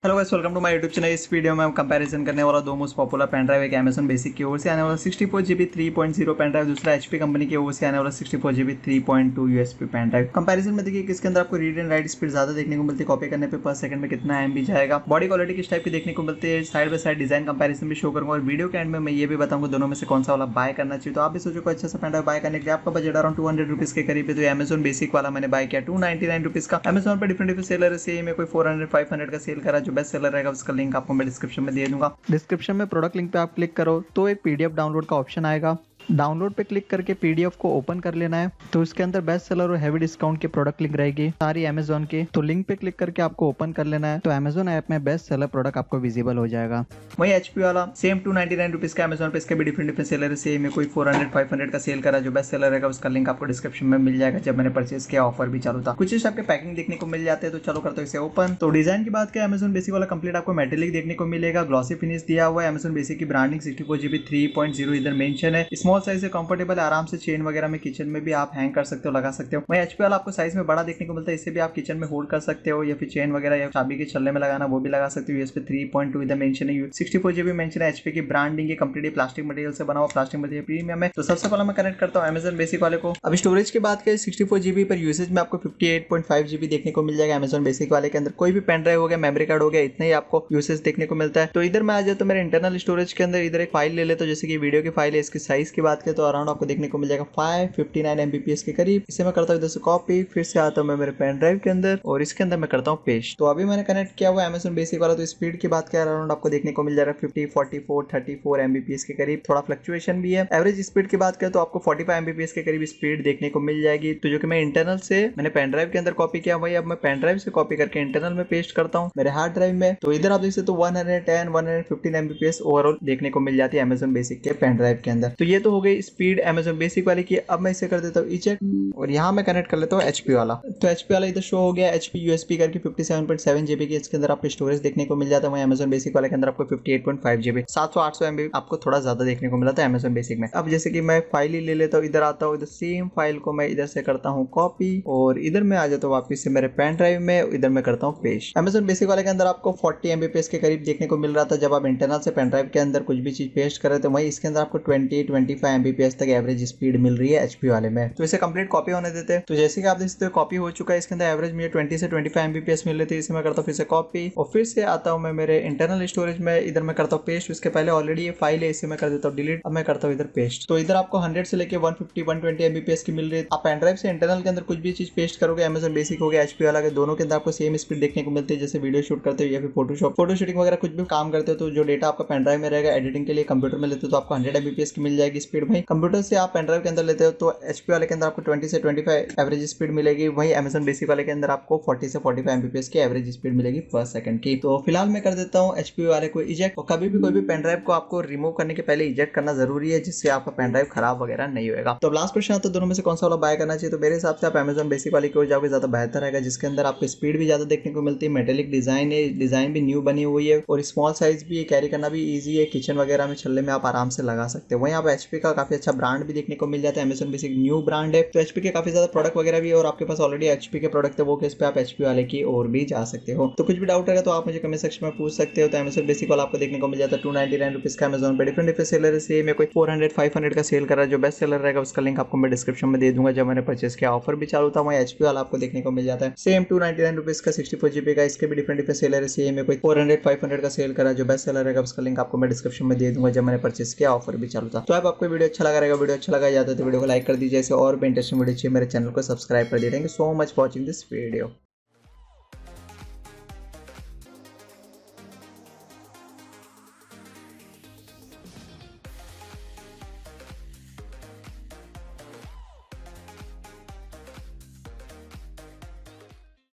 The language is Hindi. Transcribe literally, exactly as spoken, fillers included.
Hello guys, welcome to my YouTube channel. इस वीडियो में हम कंपैरिजन करने वाला दो मोस्ट पॉपुलर पेन ड्राइव, एक अमेजन बेसिक की ओर से आने वाला sixty four GB three point zero pen drive, दूसरा एचपी कंपनी की ओर से आने वाला sixty four GB three point two USB pen drive. Comparison में देखिए किसके अंदर आपको रीड एंड राइट स्पीड ज्यादा देखने को मिलती है, कॉपी करने पे पर सेकंड में कितना एमबी जाएगा, बॉडी क्वालिटी किस टाइप की देखने को मिलती है, side by side design comparison भी शो करूंगा और वीडियो के एंड में मैं ये भी बताऊंगा दोनों में से कौन सा वाला बाय करना चाहिए। तो आप भी सोचो कोई अच्छा सा पेन ड्राइव बाय करने के लिए आपका budget around two hundred rupees के करीब है, तो अमेजन बेसिक वाला मैंने बाय किया टू नाइनटी नाइन रुपीज का। अमेजन पर डिफरेंट डिफरेंट सेलर है, में कोई फोर हंड्रेड फाइव हंड्रेड का सेल करा, जो बेस्ट सेलर रहेगा उसका लिंक आपको मैं डिस्क्रिप्शन में दे दूंगा। डिस्क्रिप्शन में प्रोडक्ट लिंक पे आप क्लिक करो तो एक पीडीएफ डाउनलोड का ऑप्शन आएगा। डाउनलोड पे क्लिक करके पीडीएफ को ओपन कर लेना है, तो इसके अंदर बेस्ट सेलर और हैवी डिस्काउंट के प्रोडक्ट लिंक रहेगी सारी अमेजोन के। तो लिंक पे क्लिक करके आपको ओपन कर लेना है, तो अमेजोन ऐप में बेस्ट सेलर प्रोडक्ट आपको विजिबल हो जाएगा। वही एचपी वाला same two ninety nine rupees का अमेजोन पे, इसके भी डिफरेंट डिफरेंट सेलर है। सेम में कोई फोर हंड्रेड फाइव हंड्रेड का सेल करा, जो बेस्ट सेलर रहेगा उसका लिंक आपको डिस्क्रिप्शन में मिल जाएगा। जब मैंने परचेज किया ऑफर भी चालू था, कुछ इस आपके पैकिंग देखने को मिल जाते हैं। तो चलो करते हैं इसे ओपन। तो डिजाइन की बात करें, अमेजोन बेसिक वाला कंप्लीट आपको मेटेलिक देखने को मिलेगा, ग्लॉसी फिनिश दिया हुआ है। अमेजन बेसिक की branding sixty four GB three point zero इधर मेंशन है। स्मॉल साइज से कंफर्टेबल, आराम से चेन वगैरह में किचन में भी आप हैंग कर सकते हो, लगा सकते हो। वही एचपी वाला आपको साइज में बड़ा देखने को मिलता है, इसे भी आप किचन में होल्ड कर सकते हो या फिर चेन वगैरह या चाबी के छल्ले में लगाना वो भी लगा सकते हो। यूएसपी थ्री पॉइंट टू इधर मेंशन है, सिक्सटी फोर जीबी मेंशन है। एचपी की ब्रांडिंग है, कंप्लीटली प्लास्टिक मटेरियल से बना हुआ, प्लास्टिक मटेरियल प्रीमियम है। तो सबसे पहले मैं कनेक्ट करता हूँ अमेजन बेसिक वाले को। अब स्टोरेज की बात करें, सिक्सटी फोर जीबी पर यूसेज में आपको fifty eight point five GB देखने को मिल जाएगा। अमेजन बेसिक वाले के अंदर कोई भी पेन ड्राइव हो गया, मेमोरी कार्ड हो गया, इतना ही आपको यूसेज देखने को मिलता है। तो इधर मैं आ जाए तो मेरे इंटरनल स्टोरेज के अंदर इधर एक फाइल ले लेता हूं, जैसे कि वीडियो की फाइल है। इसकी साइज की बात करें तो अराउंड आपको देखने को मिल जाएगा फाइव फिफ्टी नाइन एमबीपीएस के करीब। इसे मैं करता हूँ इधर से कॉपी, फिर से आता हूँ मैं मेरे पेन ड्राइव के अंदर और इसके अंदर मैं करता हूँ पेस्ट। तो अभी मैंने कनेक्ट किया हुआ अमेजन बेसिक वाला। तो स्पीड की बात करें अराउंड आपको देखने को मिल जाएगा fifty forty four thirty four MBPS के करीब, थोड़ा फ्लक्चुएशन भी है। एवरेज स्पीड की बात करें तो आपको फोर्टी फाइव एमबीपीएस के करीब स्पीड देखने को मिल जाएगी। तो जो कि मैं इंटरनल से मैंने पेन ड्राइव के अंदर कॉपी किया, वही अब मैं पेन ड्राइव से कॉपी करके इंटरनल में पेस्ट करता हूँ मेरे हार्ड ड्राइव में। तो इधर आप देख सकते हो one hundred ten one hundred fifteen MBPS overall देखने को मिल जाती है अमेजन बेसिक के पेन ड्राइव के अंदर। तो ये तो हो गई स्पीड अमेजन बेसिक वाले की। अब मैं इसे कर देता हूँ इचेक और यहाँ मैं कनेक्ट कर लेता हूँ एचपी वाला। तो एचपी वाला इधर शो हो गया, एचपी यूएसपी करके fifty seven point seven GB की इसके अंदर आपको स्टोरेज देखने को मिल जाता है। वहीं अमेजन बेसिक वाले के अंदर आपको fifty eight point five GB सात सौ आठ सौ एमबी आपको थोड़ा ज्यादा देखने को मिलता है अमेजन बेसिक में। अब जैसे कि मैं फाइल ही ले लेता हूँ, इधर आता हूँ, इधर सेम फाइल को मैं इधर से करता हूँ कॉपी और इधर में आ जाता हूँ वापिस से मेरे पेन ड्राइव में, इधर मैं करता हूँ पेस्ट। अमेजन बेसिक वाले के अंदर आपको फोर्टी एमबीपीएस के करीब देखने को मिल रहा था जब आप इंटरनल से पेन ड्राइव के अंदर कुछ भी चीज पेस्ट कर रहे थे। वहीं इसके अंदर आपको ट्वेंटी ट्वेंटी फाइव एमबीपीएस तक एवरेज स्पीड मिल रही है एचपी वाले में। तो इसे कंप्लीट कॉपी होने देते हैं। तो जैसे कि आप देख सकते हो कॉपी हो चुका है, इसके अंदर एवरेज मुझे ट्वेंटी से ट्वेंटी फाइव एमबीपीएस मिल रही थी। इसे मैं करता हूँ फिर से कॉपी और फिर से आता हूँ मैं मेरे इंटरनल स्टोरेज में, इधर मैं करता हूँ पेस्ट। उसके पहले ऑलरेडी ये फाइल है, इसे मैं कर देता हूँ डिलीट। अब मैं करता हूँ इधर पेस्ट। तो इधर आपको हंड्रेड से लेके one fifty one twenty MBPS की मिल रही है। आप पेन ड्राइव से इंटरनल के अंदर कुछ भी चीज पेस्ट करोगे, अमेजन बेसिक हो गया एचपी वाला के, दोनों के अंदर आपको सेम स्पीड देखने को मिलती है। जैसे वीडियो शूट करते हो या फिर फोटोशॉप फोटो शूटिंग वगैरह कुछ भी काम करते हो, तो जो डेटा आपका पेन ड्राइव में रहेगा एडिटिंग के लिए कंप्यूटर में लेते हो तो आपको हंड्रेड एमबीपीएस की मिल जाएगी स्पीड। भाई कंप्यूटर से आप पेन ड्राइव के अंदर लेते हो तो एचपी वाले के अंदर आपको ट्वेंटी से ट्वेंटी फाइव एवरेज स्पीड मिलेगी। वही अमेजन बेसिक वाले के अंदर आपको फोर्टी से फोर्टी फाइव एमबीपीएस की एवरेज स्पीड मिलेगी पर सेकंड की। तो फिलहाल मैं कर देता हूँ एचपी वाले को इजेक्ट। और कभी भी कोई भी पेन ड्राइव को आपको रिमूव करने के पहले इजेक्ट करना जरूरी है, जिससे आपका पेन ड्राइव खराब वगैरह नहीं होगा। तो लास्ट क्वेश्चन आता है दोनों में से कौन सा वाला बाय करना चाहिए। तो मेरे हिसाब से आप अमेजन बेसिक वाले की ओर जाओगे ज्यादा बेहतर रहेगा, जिसके अंदर आपको स्पीड भी ज्यादा देखने को मिलती है, मेटेलिक डिजाइन है, डिजाइन भी न्यू बनी हुई है और स्मॉल साइज भी है, कैरी करना भी इजी है, किचन वगैरह में छल्ले में आप आराम से लगा सकते हो। वहीं आप एचपी का काफी अच्छा ब्रांड भी देखने को मिल जाता है, अमेजन बेसिक न्यू ब्रांड है। तो एचपी के काफी ज्यादा प्रोडक्ट वगैरह भी है और आपके पास ऑलरेडी एचपी के प्रोडक्ट है, वो केस पे आप एचपी वाले की और भी जा सकते हो। तो कुछ भी डाउट रहेगा तो आप मुझे कमेंट सेक्शन में पूछ सकते हो। तो अमेजन बेसिक वाला आपको देखने को मिल जाता है टू नाइनटी नाइन रुपीज का अमेजन पे। डिफरेंट डिफरेंट सेलर से मैं कोई फोर हंड्रेड फाइव हंड्रेड का सेल कर रहा है, जो बेस्ट सेलर रहेगा उसका लिंक आपको मैं डिस्क्रिप्शन में दे दूंगा। जब मैंने परचेस किया ऑफर भी चालू था, वहीं एचपी वाला आपको देखने को मिल जाता है same two ninety nine rupees का सिक्सटी फोर जीबी का। इसके भी डिफरेंट डिफरेंट सेलर है, सेम में कोई फोर हंड्रेड फाइव हंड्रेड का सेल करा, जो बेस्ट सेलर रहेगा उसका लिंक आपको मैं डिस्क्रिप्शन में दे दूंगा। जब मैंने परचेस किया ऑफर भी चालू था। तो अब आपको वीडियो अच्छा लगा रहेगा, वीडियो अच्छा लगा जाता है तो वीडियो को लाइक कर दीजिए। ऐसे और भी इंटरेस्टिंग वीडियो चाहिए मेरे चैनल को सब्सक्राइब कर दीजिए। Thank you so much for watching this video.